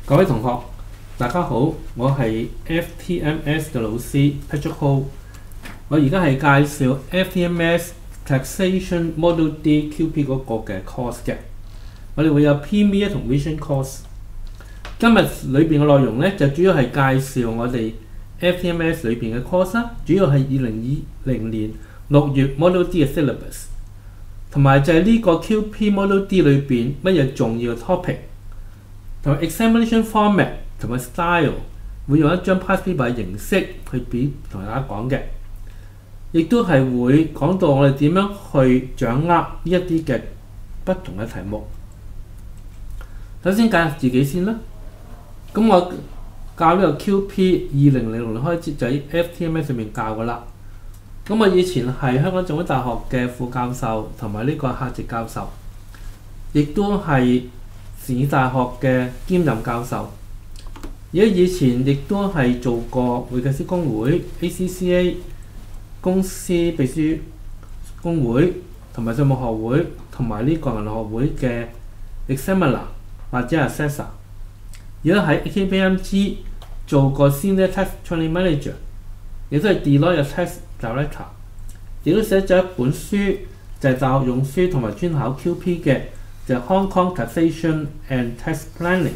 各位同學，大家好，我係 FTMS 嘅老師 Patrick Ho。我而家係介紹 FTMS Taxation Model D QP 嗰個嘅 course 嘅。我哋會有 Premier 同 Vision course。今日裏邊嘅內容咧，就主要係介紹我哋 FTMS 裏邊嘅 course 啦，主要係2020年6月 Model D 嘅 syllabus， 同埋就係呢個 QP Model D 裏邊乜嘢重要嘅 topic， 同埋 examination format 同埋 style， 會用一張 past paper 嘅形式去同大家講嘅，亦都係會講到我哋點樣去掌握呢一啲嘅不同嘅題目。首先介紹自己先啦。咁我教呢個 QP 2006年開始就喺 FTMS 上面教噶啦。咁我以前係香港政府大學嘅副教授同埋呢個客席教授，亦都係善爾大學嘅兼任教授。而家以前亦都係做過會計師公會 ACCA 公司秘書公會同埋稅務學會同埋呢個銀行學會嘅 examiner 或者 assessor。而家喺 KPMG 做過 Senior Tax Training Manager， 亦都係 Deloitte Tax Director， 亦都寫咗一本書，就係大學用書同埋專考 QP 嘅，就係 Hong Kong Taxation and Tax Planning。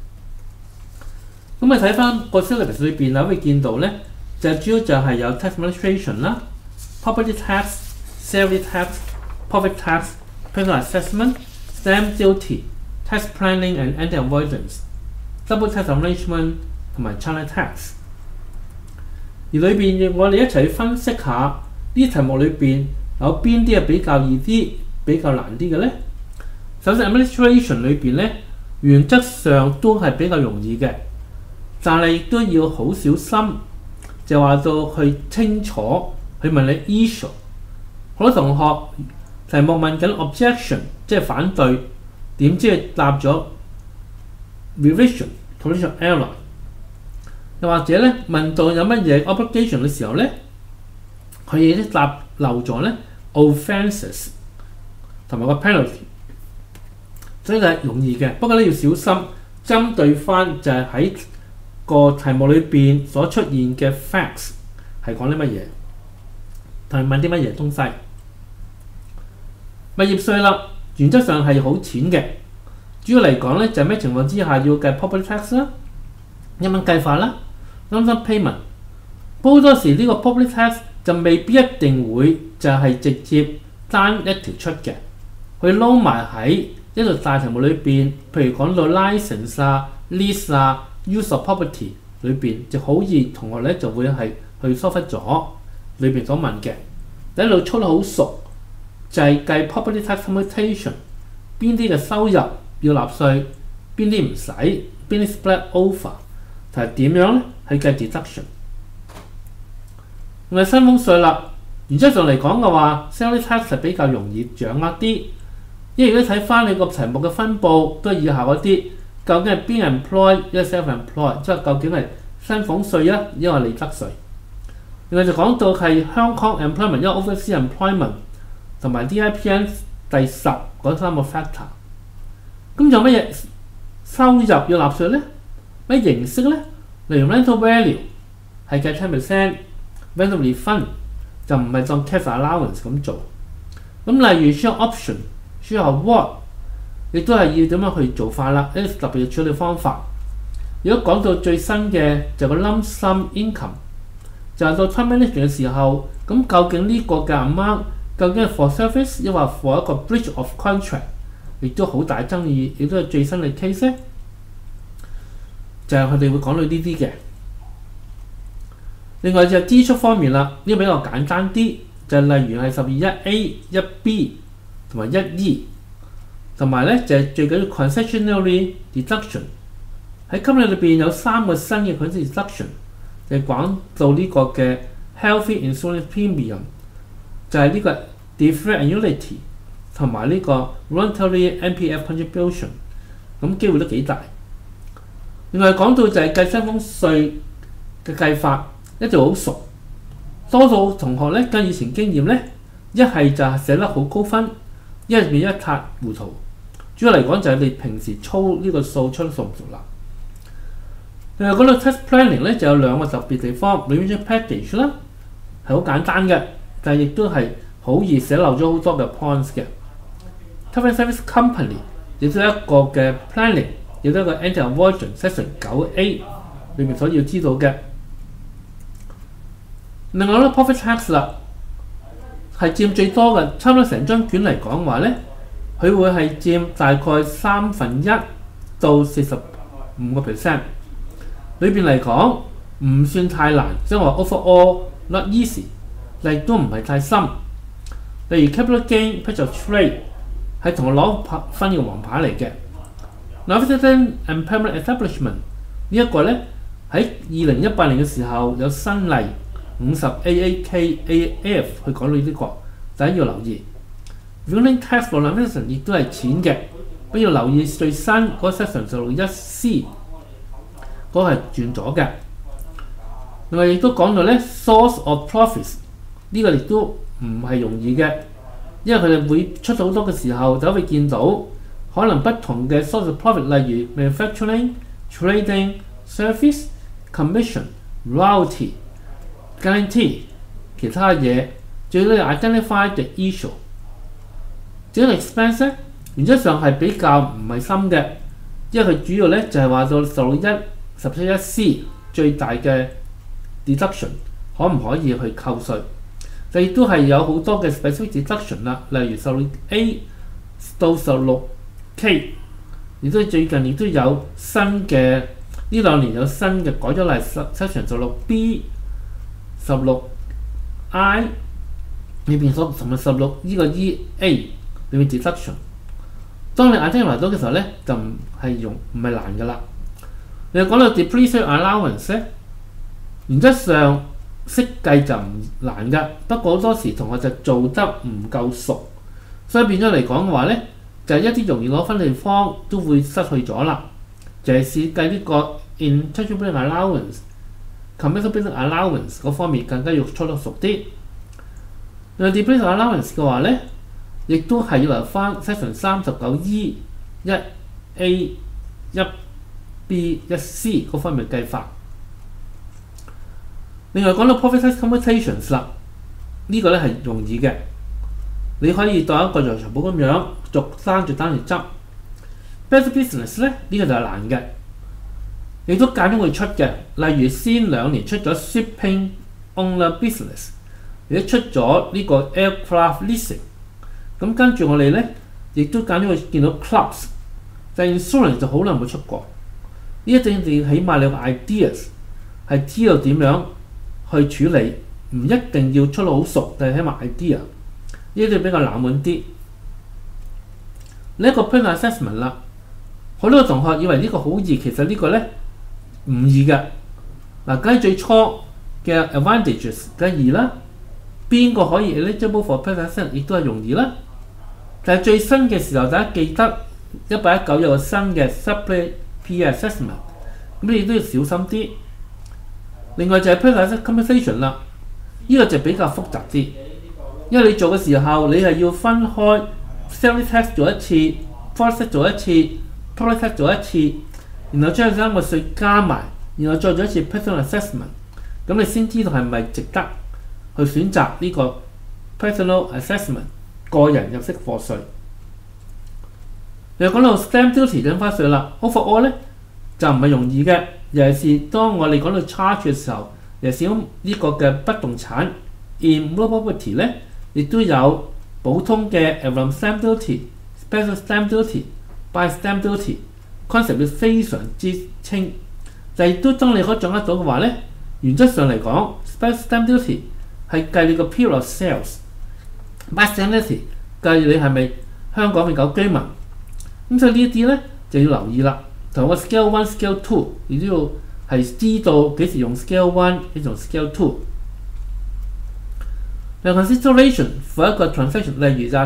咁你睇翻個 syllabus 裏邊啊，可以見到咧，就主要就係有 tax administration 啦、property tax、salary tax、profit tax、personal assessment、stamp duty、tax planning and anti-avoidance、double tax arrangement 同埋 China tax。而裏邊我哋一齊去分析下呢啲題目裏邊有邊啲係比較易啲、比較難啲嘅咧。首先 administration 裏邊咧，原則上都係比較容易嘅，但係亦都要好小心，就話到去清楚去問你 issue。好多同學題目問緊 objection， 即係反對，點知佢答咗 revision、correction error。又或者咧問到有乜嘢 obligation 嘅時候咧，佢亦都答漏咗咧 offences 同埋個 penalty， 所以就係容易嘅。不過咧要小心，針對翻就係喺個題目裏邊所出現嘅 facts 係講啲乜嘢，同埋問啲乜嘢東西。物業稅啦，原則上係好淺嘅，主要嚟講咧就係咩情況之下要計 property tax 啦，點樣計法啦。lump sum payment， 好多時呢個 property tax 就未必一定會就係直接單一條出嘅，佢撈埋喺一個大題目裏邊，譬如講到 license 啊、lease 啊、use of property 裏邊，就好易同學咧就會係去疏忽咗裏邊所問嘅。第一路操得好熟，就係計 property tax computation， 邊啲嘅收入要納稅，邊啲唔使，邊啲 split over， 同埋點樣咧去計 deduction。另外薪俸稅啦，原則上嚟講嘅話 salary tax 係比較容易掌握啲，因為如果睇翻你個題目嘅分佈都係以下嗰啲，究竟係邊人 employ 一 self-employed， 即係究竟係薪俸稅啊，因為利得稅。另外就講到係香港 employment， 因為 overseas employment 同埋 DIPN 第10嗰3個 factor。咁有乜嘢收入要納稅咧？咩形式咧？例如 rental value 係計 10%，rental refund 就唔係當 cash allowance 咁做。咁例如 share option、share award 亦都係要點樣去做法啦，一啲特別嘅處理方法。如果講到最新嘅就個 lump sum income， 就係到 termination 嘅時候，咁究竟呢個嘅 amount 究竟係 for service 抑或 for 一個 breach of contract， 亦都好大爭議，亦都係最新嘅 case 咧，就係佢哋會講到呢啲嘅。另外就係支出方面啦，呢個比較簡單啲，就係例如係12(1)、(1)(b) 同埋(1)(e)， 同埋咧就係最緊要 concessionary deduction。喺今年裏邊有3個新嘅 concessionary deduction， 就係講到呢個嘅 healthy insurance premium， 就係呢個 deferred annuity 同埋呢個 voluntary NPF contribution， 咁機會都幾大。另外講到就係計薪俸稅嘅計法，一定好熟。多數同學咧跟以前經驗咧，一係就係寫得好高分，一係變一塌糊塗。主要嚟講就係你平時操呢個數出得熟唔熟啦。 嗰度 test planning 咧就有兩個特別地方 ，revision package 啦係好簡單嘅，但係亦都係好易寫漏咗好多嘅 points 嘅。Covering service company 亦都有一個嘅 planning， 亦都有一個 anti-avoidance section 9A 裏面所要知道嘅。另外咧 profit tax 啦係佔最多嘅，差唔多成張卷嚟講話咧，佢會係佔大概1/3到45%。裏邊嚟講唔算太難，即係話 overall not easy， 但亦都唔係太深。例如 capital gain pledge of trade 係同我攞分嘅黃牌嚟嘅。Non-resident and permanent establishment 呢一個咧喺2018年嘅時候有新例50 AAK-AF 去講到呢個，大家要留意。Withholding tax for non-resident 亦都係錢嘅，不要留意最新嗰個 section 就1C。嗰個係轉咗嘅，另外亦都講到咧 source of profits 呢個亦都唔係容易嘅，因為佢哋會出到好多嘅時候就會見到可能不同嘅 source of profit， 例如 manufacturing、trading、service、commission、royalty、guarantee 其他嘢，最緊要 identify the issue。至於 expense 咧，原則上係比較唔係深嘅，因為佢主要咧就係話到171C 最大嘅 deduction 可唔可以去扣稅，就亦都係有好多嘅 specific deduction 啦，例如 16A 到 16K， 亦都最近亦都有新嘅呢2年有新嘅改咗例 section 16B、16I 裏邊所同埋16呢個 EA 裏面 deduction。當你 identify 到嘅時候咧，就唔係難㗎啦。你講到 depreciation allowance 咧，原則上識計就唔難㗎，不過好多時同學就做得唔夠熟，所以變咗嚟講嘅話咧，就係一啲容易攞分地方都會失去咗啦。就係試計呢個 intangible allowance、commercial business allowance 嗰方面更加要出得熟啲。另外 depreciation allowance 嘅話咧，亦都係要留翻 section 39E、1A、1B、1C 嗰方面計法。另外講到 profit tax computations 啦，呢個咧係容易嘅，你可以當一個財財報咁樣逐單嚟執。Best business 咧呢個就係難嘅，亦都間中會出嘅。例如先2年出咗 shipping owner business， 亦都出咗呢個 aircraft leasing。咁跟住我哋咧，亦都間中會見到 clubs， 但 insurance 就好耐冇出過。呢一定起碼你有個 ideas 係知道點樣去處理，唔一定要出到好熟，但係起碼 idea 呢啲比較冷門啲。呢一個 personal assessment 啦，好多同學以為呢個好易，其實呢個咧唔易嘅。嗱，梗係最初嘅 advantages 梗係易啦，邊個可以 eligible for personal assessment 亦都係容易啦。但係最新嘅時候，大家記得119有個新嘅 separate peer assessment， 咁你都要小心啲。另外就係 personal compensation 啦，呢個就比較複雜啲，因為你做嘅時候你係要分開 salary tax 做一次 foreign tax 做一次 property tax 做一次，然後將3個稅加埋，然後再做一次 personal assessment， 咁你先知道係咪值得去選擇呢個 personal assessment 個人入息課稅。又講到 stamp duty 印花稅啦 ，overall 咧就唔係容易嘅，尤其是當我哋講到 charge 嘅時候，尤其是呢個嘅不動產 immovable property 咧，亦都有普通嘅 advance stamp duty、special stamp duty、by stamp duty，concept 非常之清。就係都當你可以掌握到嘅話咧，原則上嚟講 ，special stamp duty 係計你個 period of sales。by stamp duty 計你係咪香港永久居民，咁所以呢啲咧就要留意啦。同個 scale 1、scale 2，你都要係知道幾時用 scale 1，幾時用 scale 2。另外 consideration for 一個 transaction， 例如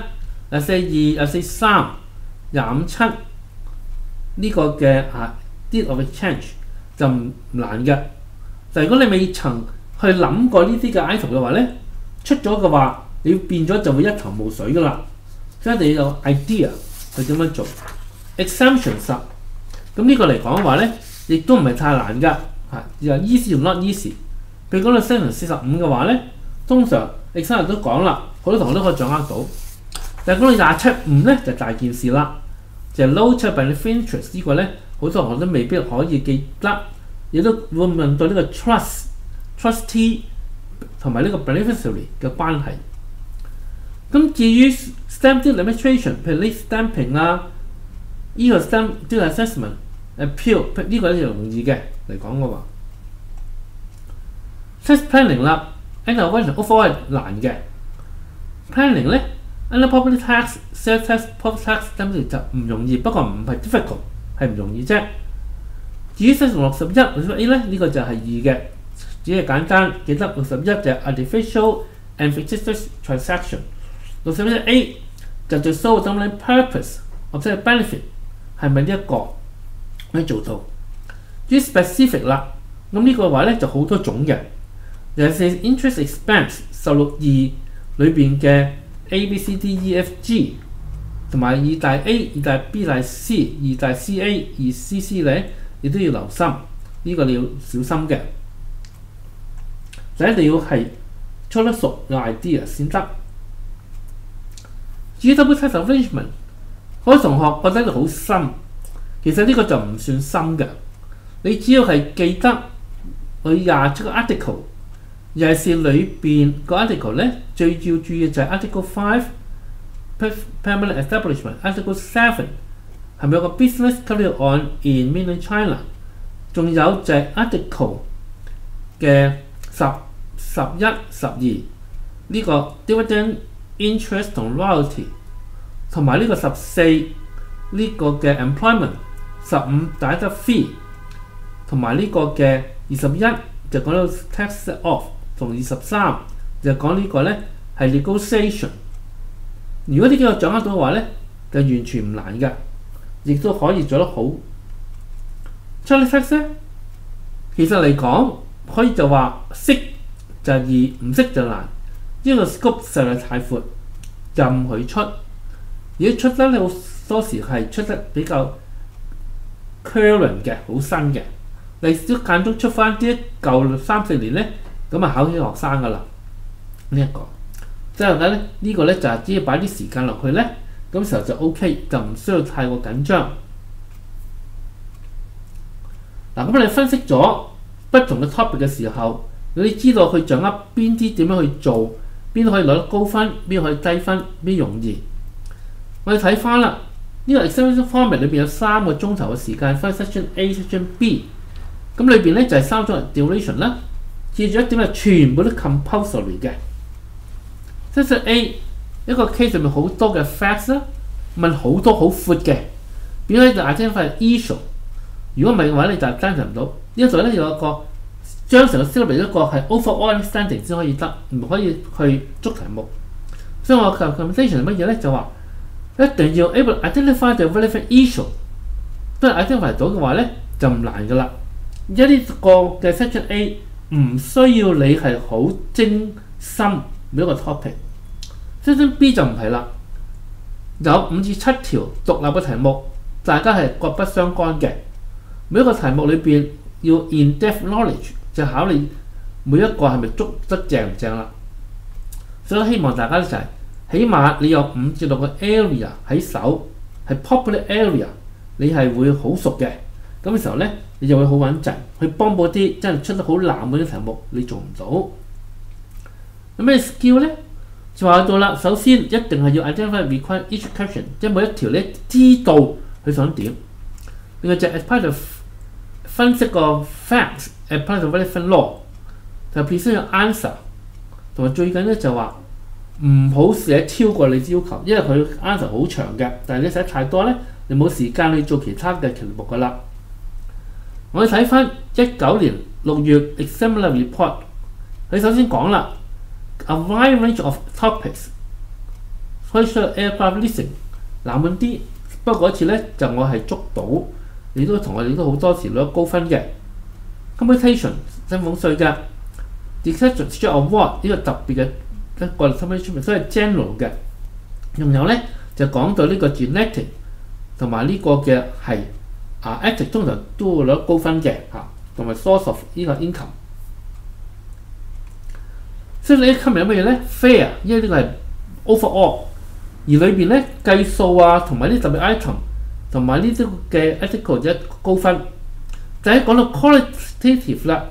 24(1)、24(2)、24(3)、25(7) 呢個嘅deed of exchange 就唔難嘅。但如果你未曾去諗過呢啲嘅 item 嘅話咧，出咗嘅話，你變咗就會一頭霧水噶啦。所以你有 idea 去點樣做 exemptions。咁呢個嚟講嘅話咧， 亦都唔係太難㗎，又 easy 同 not easy。譬如講到 section 45嘅話咧，通常 examiner 都講啦，好多同學都可以掌握到。但係講到27.5咧就大件事啦，就係 low child benefit interest 呢個咧，好多同學都未必可以記得，亦都會問到呢個 trustee 同埋呢個 beneficiary 嘅關係。咁至於 stamp duty limitation， 譬如呢 stamping 啊，呢個 stamp duty assessment、appeal 呢個咧就容易嘅嚟講嘅話 ，tax planning 啦 ，under overall 係難嘅 planning 咧 ，under property tax、sales tax、profit tax stamp duty 就唔容易，不過唔係 difficult， 係唔容易啫。至於 section 61 61A 咧，呢個就係易嘅，只係簡單記得61就係 artificial and fictitious transaction。61A 就最 show dominant purpose 或者係 benefit 係咪呢一個可以做到？至於 specific 啦，咁呢個話咧就好多種嘅，尤其是 interest expense 16(2) 裏邊嘅 A、B、C、D、E、F、G 同埋2大 A、2大 B、大 C、2大 CA、2CC 咧，你都要留心，呢個你要小心嘅，就一定要係操得熟有 idea 先得。至於 double tax arrangement， 好多同學覺得好深，其實呢個就唔算深嘅。你只要係記得佢27個 article， 尤其是裏邊個 article 咧，最要注意嘅就係 article 5 permanent establishment，article 7係咪有個 business carried on in mainland China， 仲有就係 article 嘅10、11、12呢個 dividend、interest 同 royalty， 同埋呢個14呢個嘅 employment，15 director fee， 同埋呢個嘅21就講到 tax off， 同23就講呢個咧係 negotiation。如果呢幾個掌握到嘅話咧，就完全唔難嘅，亦都可以做得好。Child tax 咧，其實嚟講可以就話識就易，唔識就難。呢個 scope 實在太闊，任佢出。如果出得咧，好多時係出得比較 current 嘅，好新嘅。你都間中出翻啲舊3-4年咧，咁啊考起學生噶啦。呢一個即係咧，呢個咧就係只要擺啲時間落去咧，咁時候就 OK， 就唔需要太過緊張。嗱，咁你分析咗不同嘅 topic 嘅時候，你知道佢掌握邊啲點樣去做，邊可以攞得高分，邊可以低分，邊容易。我哋睇翻啦，呢個 examination format 裏邊有3個鐘頭嘅時間，分 section A、section B。咁裏邊咧就係3種 duration 啦。記住一點係全部都 compulsory 嘅。section A 一個 case 入面好多嘅 facts 啦，問好多好闊嘅，變咗就 identify issue。如果唔係嘅話，你就 identify 唔到。呢度咧有一個將成個 syllabus 一個係 overall understanding 先可以得，唔可以去捉題目。所以我 recommendation 係乜嘢咧？就話一定要 able identify the relevant issue。都係 identify 到嘅話咧，就唔難噶啦。而家呢個嘅 section A 唔需要你係好精深每一個 topic。section B 就唔係啦，有5至7條獨立嘅題目，大家係各不相干嘅。每一個題目裏邊要 in-depth knowledge， 就考慮每一個係咪捉得正唔正啦。所以希望大家一齊，起碼你有5至6個 area 喺手，係 popular area， 你係會好熟嘅。咁嘅時候咧，你就會好穩陣去幫補啲真係出得好冷門嘅題目，你做唔到。有咩 skill 咧？就話到啦，首先一定係要 identify require each question， 即係每一條你知道佢想點。另外就 as part of 分析個 facts，as part of relevant law， 就必須要 answer， 同埋最緊咧就話唔好寫超過你要求，因為佢 answer 好長嘅，但係你寫太多咧，你冇時間去做其他嘅題目噶啦。我哋睇翻19年6月 examiner report， 佢首先講啦 ，a wide range of topics， 可以出 aircraft leasing 冷門啲，不過嗰次咧就我係捉到，你都同我哋都好多時攞高分嘅 computation 薪俸稅嘅 discretion award 呢個特別嘅一個 summary， 所以 general 嘅，仲有咧就講到呢個 genetic 同埋呢個嘅係 ethics 通常都會攞高分嘅同埋 source of 呢個 income。所以你吸引乜嘢咧 ？fair， 因為呢個係 overall， 而裏邊咧計數同埋啲特別 item 同埋呢啲嘅 ethical 就高分。就喺講到 qualitative 啦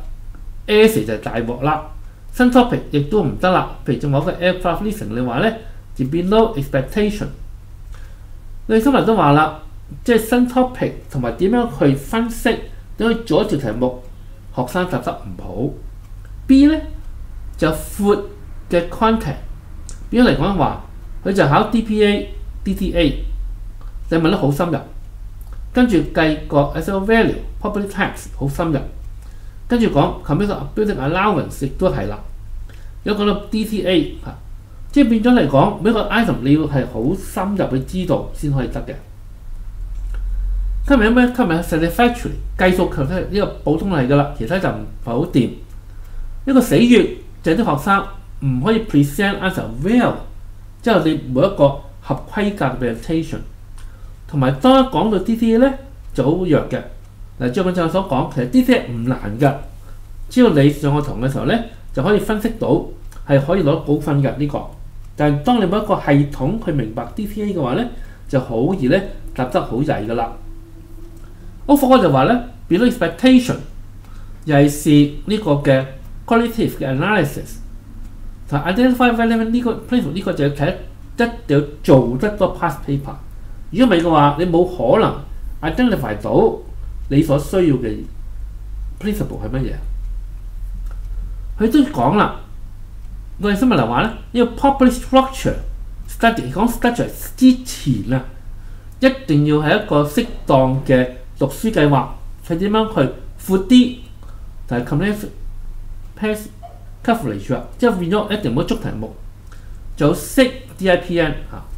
，S 就係大鑊啦。新 topic 亦都唔得啦。譬如仲有個 aircraft leasing， 你話咧就 below expectation。你今日都話啦，即係新 topic 同埋點樣去分析，點去做一條題目，學生答得唔好。B 咧就闊嘅 content， 比如嚟講話，佢就考 DPA、DTA， 就問得好深入，跟住計個 asset value、property tax 好深入，跟住講 computer building allowance 亦都係啦。有講到 DTA 即係變咗嚟講，每個 item 你要係好深入去知道先可以得嘅。今日有咩？今日 satisfactory 計數強呢個普通嚟㗎啦，其他就唔係好掂。一個死穴就係啲學生唔可以 present answer well， 之後你每一個合規格嘅 presentation， 同埋當一講到 DTA 咧就好弱嘅。嗱，張文正所講，其實 DTA 唔難㗎，只要你上個堂嘅時候咧就可以分析到係可以攞高分嘅呢個。但係當你冇一個系統去明白 DTA 嘅話咧，就好易咧答得好曳㗎啦。overall 就話咧 below expectation， 又係試呢個嘅 qualitative 嘅 analysis， 同 identify relevant 呢個 principle 呢個就要睇一定要做得多 past paper。如果唔係嘅話，你冇可能 identify 到你所需要嘅 principle 係乜嘢。佢都講啦。我哋新聞嚟話咧，呢個 properly structure study 講 structure 之前啊，一定要係一個適當嘅讀書計劃，係點樣去闊啲，就係 comprehensive coverage 啊，即係變咗一定唔好捉題目，就識 DIPN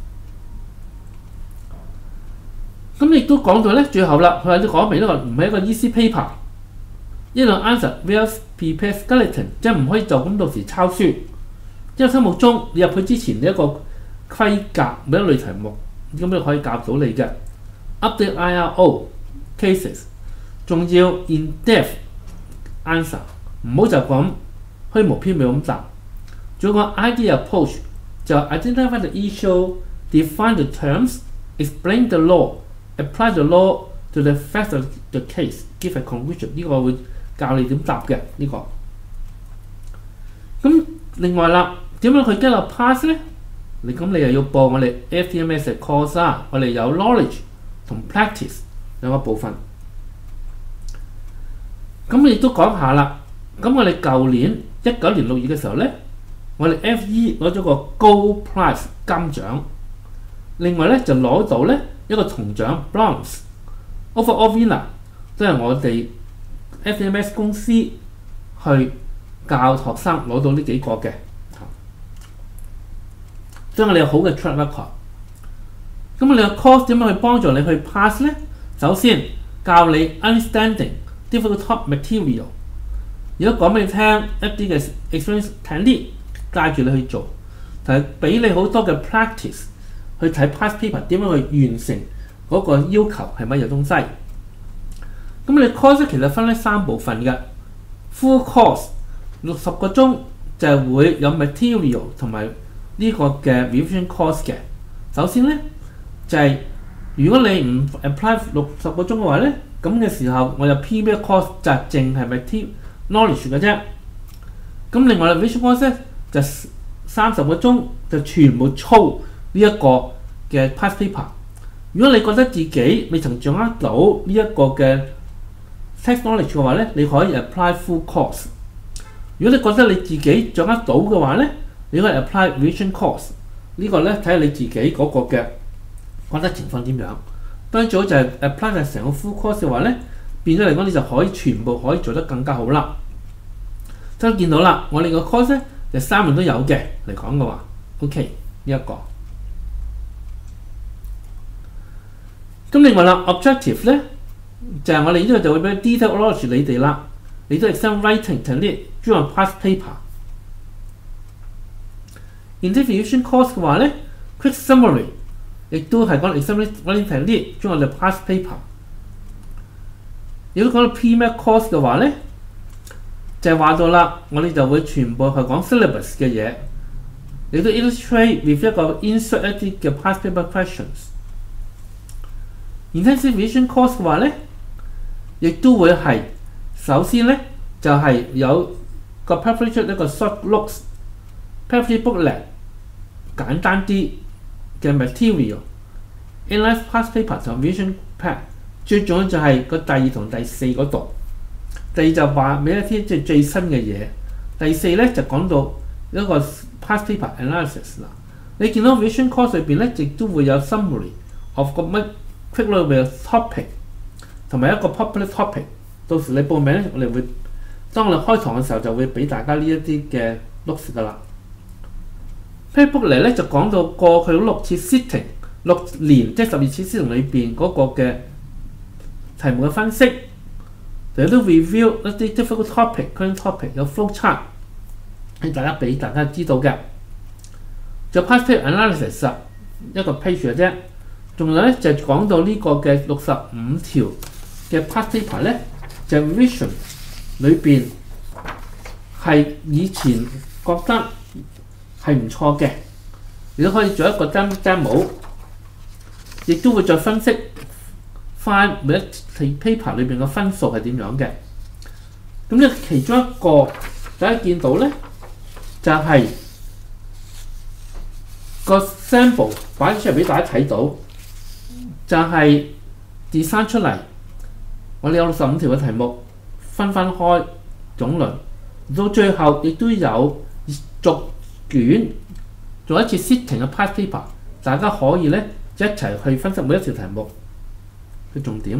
咁亦都講到咧，最後啦，佢話你講明呢個唔係一個 easy paper， 呢個 answer will prepare skeleton， 即係唔可以就咁到時抄書。因為心目中你入去之前，你一個規格每一類題目，咁你可以教到你嘅 update IRO cases， 仲要 in-depth answer， 唔好就咁虛無縹緲咁答。仲有個 idea approach 就 identify the issue、define the terms、explain the law、apply the law to the facts of the case、give a conclusion。呢個會教你點答嘅呢個。咁另外啦，點樣去 get a pass 咧？你又要報我哋 FTMS 嘅 course 啦。我哋有 knowledge 同 practice 兩個部分。咁亦都講下啦。咁我哋舊年19年6月嘅時候咧，我哋 FE 攞咗個高 prize 金獎。另外咧就攞到咧一個銅獎 bronze。Overall winner 都係我哋 FTMS 公司去教學生攞到呢幾個嘅，所以我哋有好嘅 track record。咁我哋個 course 點樣去幫助你去 pass 咧？首先教你 understanding difficult top material。如果講俾你聽一啲嘅 experience technique， 帶住你去做，就係俾你好多嘅 practice 去睇 past paper 點樣去完成嗰個要求係乜嘢東西。咁你 course 其實分咧3部分嘅 full course。60個鐘就係會有 material 同埋呢個嘅 revision course 嘅。首先咧就係、如果你唔 apply 60個鐘嘅話咧，咁嘅時候我就 PBA course 就淨係 material knowledge 嘅啫。咁另外 revision course 咧就30個鐘就全部操呢一個嘅 past paper。如果你覺得自己未曾掌握到呢一個嘅 text knowledge 嘅話咧，你可以 apply full course。如果你覺得你自己掌握到嘅話咧，你可以 apply revision course。呢個咧睇下你自己嗰個嘅覺得情況點樣。當然最好就係 apply 曬成個 full course 嘅話咧，變咗嚟講你就可以全部可以做得更加好啦。所以見到啦，我哋個 course 咧就3樣都有嘅嚟講嘅話 ，OK 呢一個。咁另外啦 ，objective 咧就係我哋呢度就會俾 detail knowledge 你哋啦。你都 exam writing technique 專項 past paper。interview course 嘅話咧 ，quick summary 亦都係講 exam writing technique 專項嘅 past paper。 如果講到 PMAT course 嘅話咧，就係話到啦，我哋就會全部係講 syllabus 嘅嘢，亦都 illustrate with 一個 insert 一啲嘅 past paper questions。Intensive revision course 嘅話咧，亦都會係首先咧就係有個 preparation 一個 short looks、preparatory booklet 簡單啲嘅 material、analyze past paper 同 revision pack。最重要就係個第2同第4嗰度。第2就話俾一啲即係最新嘅嘢。第4咧就講到一個 past paper analysis 啦。你見到 revision course 裏邊咧，亦都會有 summary of 個乜 quick look 嘅 topic， 同埋一個 popular topic。到時你報名咧，我哋會當我哋開堂嘅時候就會俾大家呢一啲嘅 looks 噶啦。Playbook 咧就講到過去6次 sitting、6年即係12次 sitting 裏邊嗰個嘅題目嘅分析，亦都 review 一啲 difficult topic、current topic 有 flow chart 係俾大家知道嘅。就 past paper analysis 一個 page 嘅啫。仲有咧就講到呢個嘅65條嘅 past paper 咧，就 revision 裏邊係以前覺得係唔錯嘅，亦都可以做一個 demo， 亦都會再分析翻每一題 paper 裏邊嘅分數係點樣嘅。咁咧其中一個大家見到咧，就係、個 sample 擺出嚟俾大家睇到，就係 design 出嚟。我哋有65條嘅題目，分開總論，到最後亦都有逐卷做一次 sitting 嘅 past paper， 大家可以咧一齊去分析每一條題目嘅重點。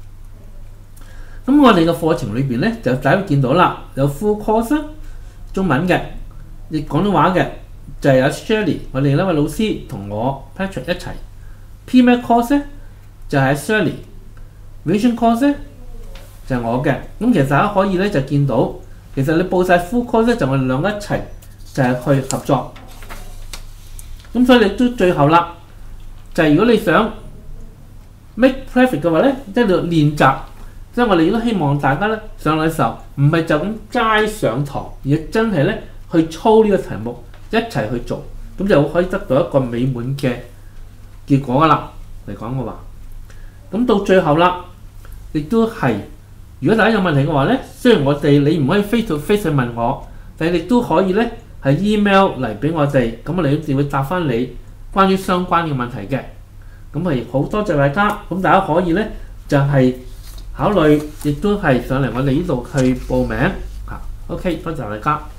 咁我哋嘅課程裏邊咧，就大家見到啦，有 full course 中文嘅，亦廣東話嘅，就係有 Shirley 我哋兩位老師同我 Patrick 一齊。PMAT course 咧就係 Shirley，Revision course 咧就係我嘅。咁其實大家可以咧就見到，其實你報晒 full course 咧，就我哋兩個一齊就係去合作。咁所以你都最後啦，就係如果你想 make perfect 嘅話咧，即係你練習。即係我哋都希望大家咧上嚟嘅時候，唔係就咁齋上堂，而係真係咧去操呢個題目，一齊去做，咁就可以得到一個美滿嘅結果噶啦。嚟講嘅話，咁到最後啦，亦都係如果大家有問題嘅話咧，雖然我哋你唔可以 face to face 去問我，但係亦都可以咧係 email 嚟俾我哋，咁我哋就會答翻你關於相關嘅問題嘅。咁係好多謝大家，咁大家可以咧就係、考慮，亦都係上嚟我哋呢度去報名嚇。OK，多謝大家。